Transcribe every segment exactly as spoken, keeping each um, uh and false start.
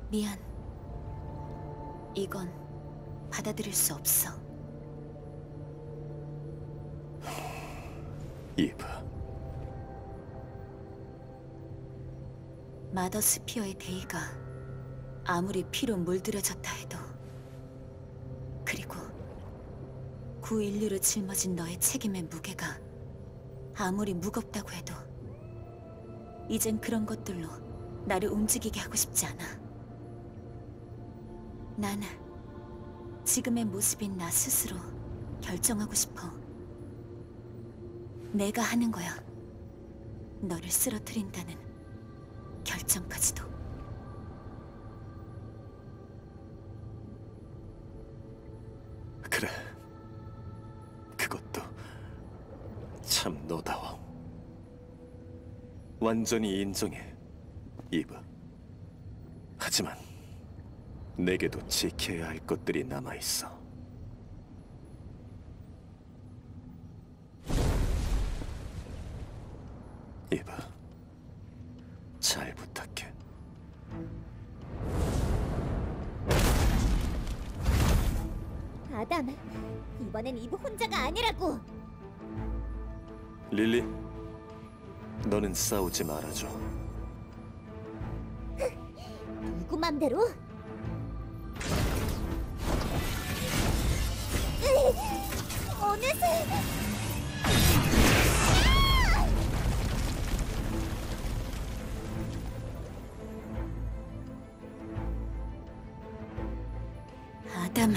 미안. 이건 받아들일 수 없어. 이브. 마더 스피어의 대의가 아무리 피로 물들여졌다 해도, 그리고 구인류를 짊어진 너의 책임의 무게가 아무리 무겁다고 해도 이젠 그런 것들로 나를 움직이게 하고 싶지 않아. 난 지금의 모습인 나 스스로 결정하고 싶어. 내가 하는 거야. 너를 쓰러뜨린다는 결정까지도. 그래. 그것도 참 너다워. 완전히 인정해, 이브. 하지만 내게도 지켜야 할 것들이 남아있어. 이브, 잘 부탁해. 아담, 이번엔 이브 혼자가 아니라고! 릴리, 너는 싸우지 말아줘. 누구 맘대로? 으, 어느새... 아담...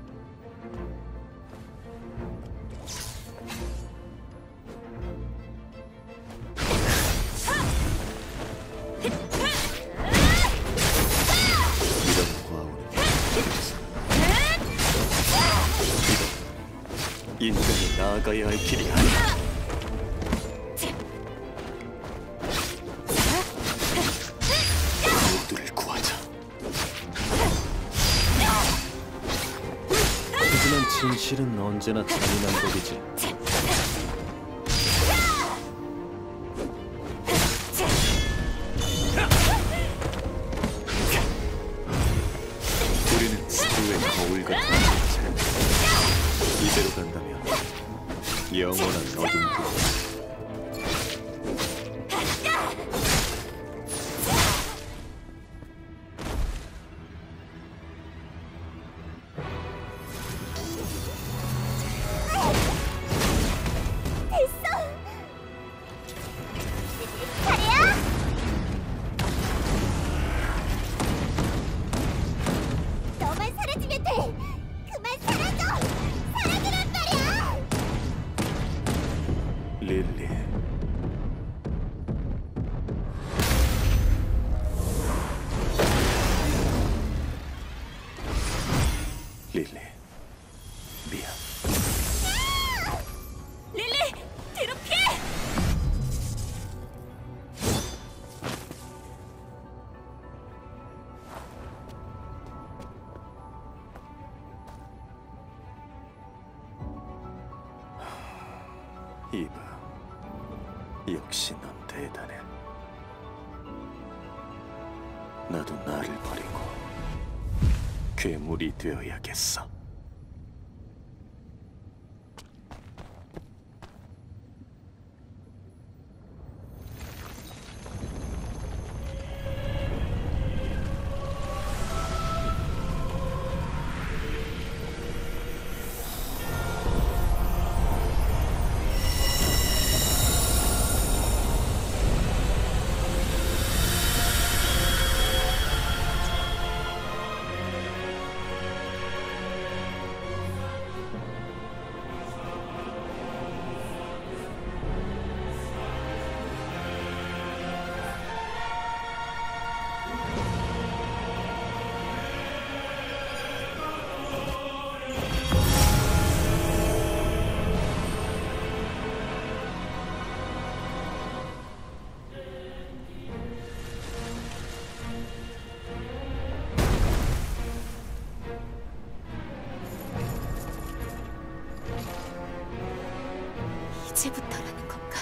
인간이 나아가야 할 길이 아니야. 모두를 구하자. 하지만 진실은 언제나 잔인한 법이지. 우리는 스스로의 거울 같은 존재. 이대로 간다면 영원한 어둠뿐. 너만 사라지면 돼! 그만 사라져! 사라지란 말이야! 릴리. 릴리, 미안. 릴리! 뒤로 피해! 이브, 역시 넌 대단해. 나도 나를 버리고 괴물이 되어야겠어. 이제부터라는 건가?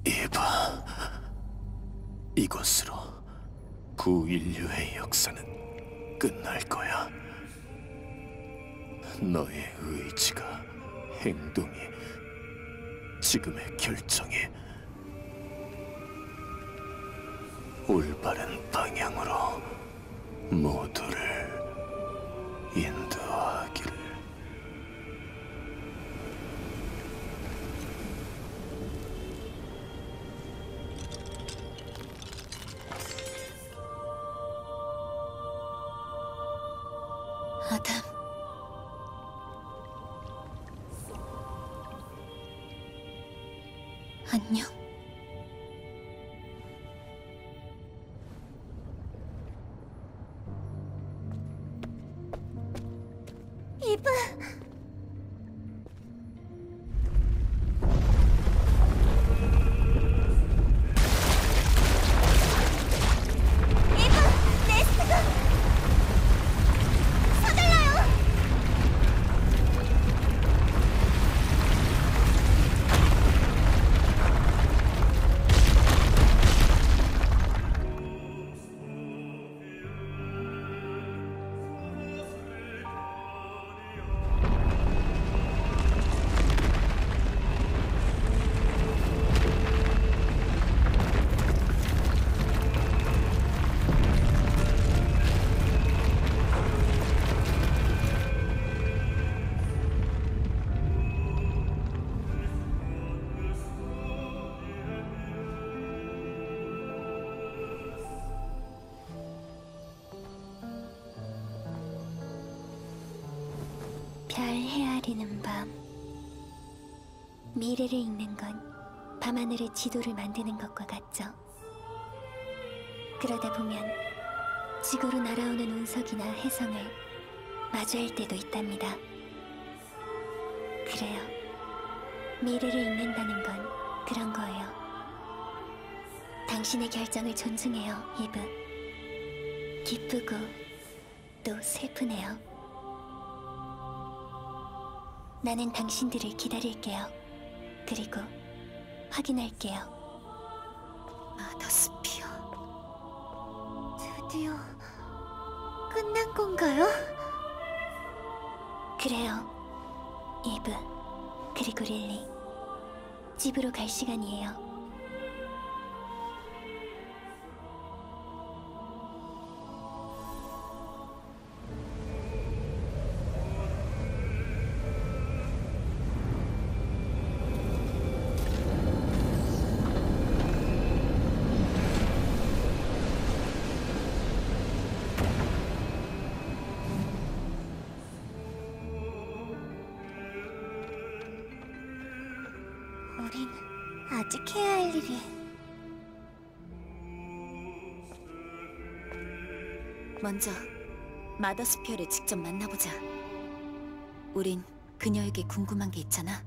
이봐, 이것으로 구인류의 역사는 끝날 거야. 너의 의지가, 행동이, 지금의 결정이 올바른 방향으로 모두를 인도하기를. 아담. 안녕. 이브. 이브, 네스트가 서둘러요. 별 헤아리는 밤. 미래를 읽는 건 밤하늘의 지도를 만드는 것과 같죠. 그러다 보면 지구로 날아오는 운석이나 혜성을 마주할 때도 있답니다. 그래요. 미래를 읽는다는 건 그런 거예요. 당신의 결정을 존중해요, 이브. 기쁘고 또 슬프네요. 나는 당신들을 기다릴게요. 그리고 확인할게요. 마더스피어. 드디어 끝난 건가요? 그래요. 이브, 그리고 릴리. 집으로 갈 시간이에요. 우린 아직 해야 할 일이... 먼저 마더스피어를 직접 만나보자. 우린 그녀에게 궁금한 게 있잖아.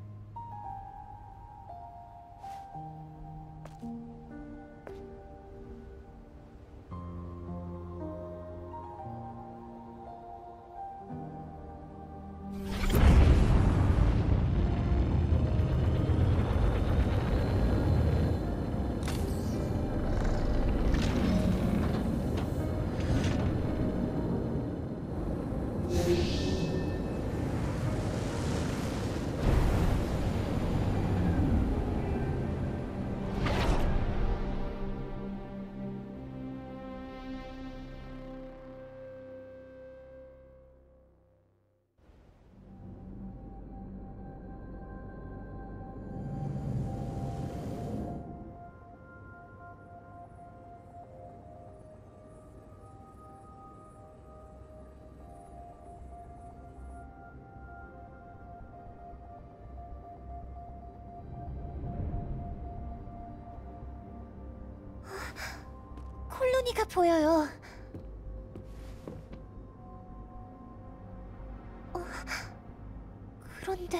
콜로니가 보여요. 어, 그런데...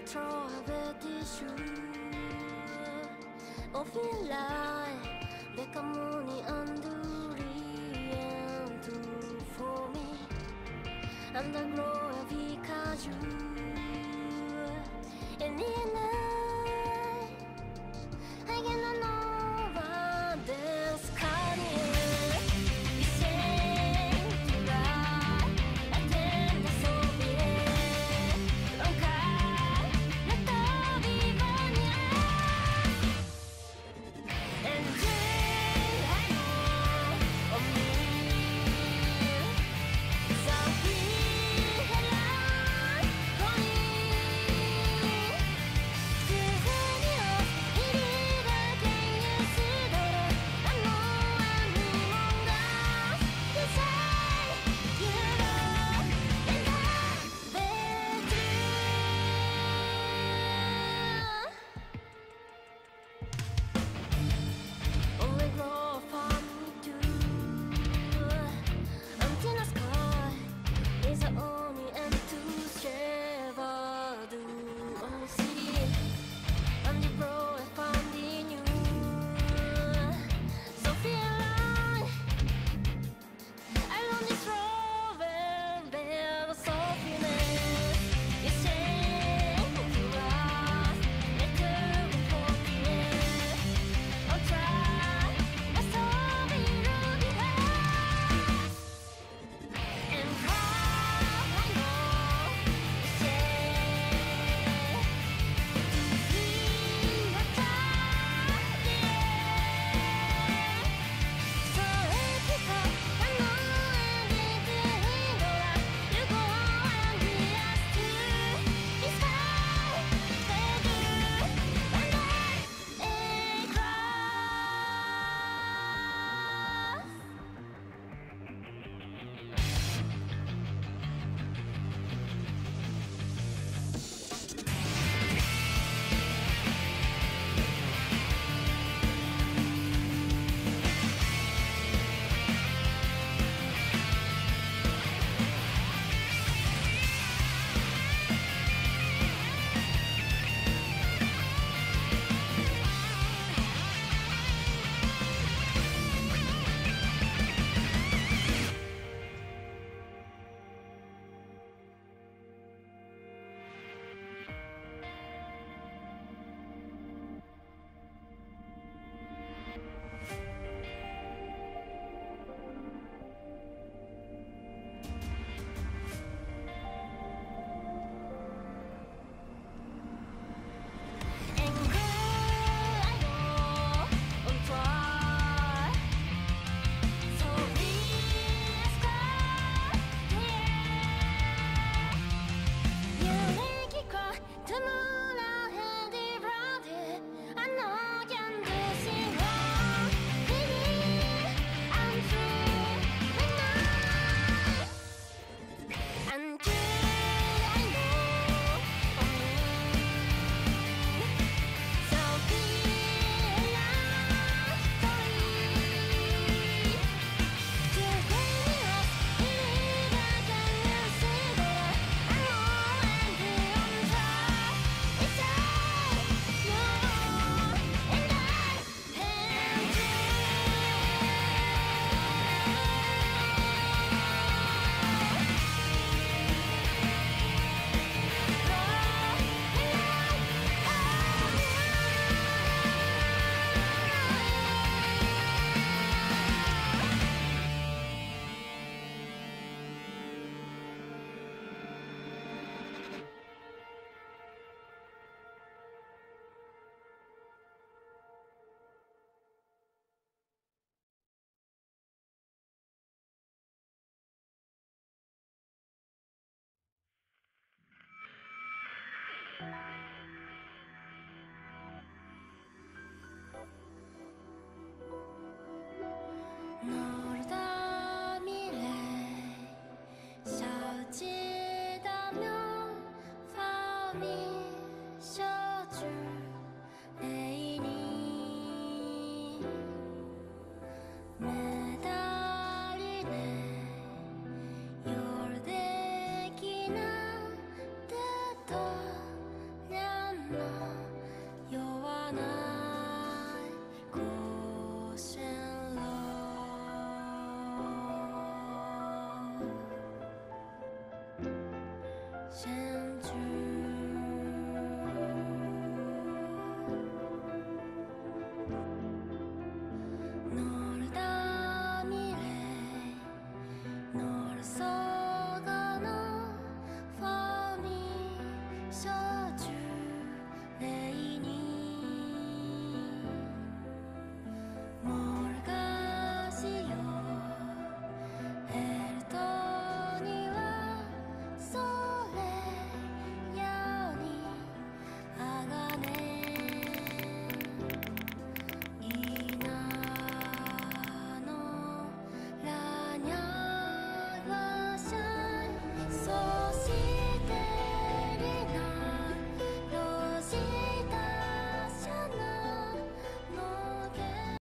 trouvais des jours au final les camoni andurian to for me and the glory of Ikaju and in the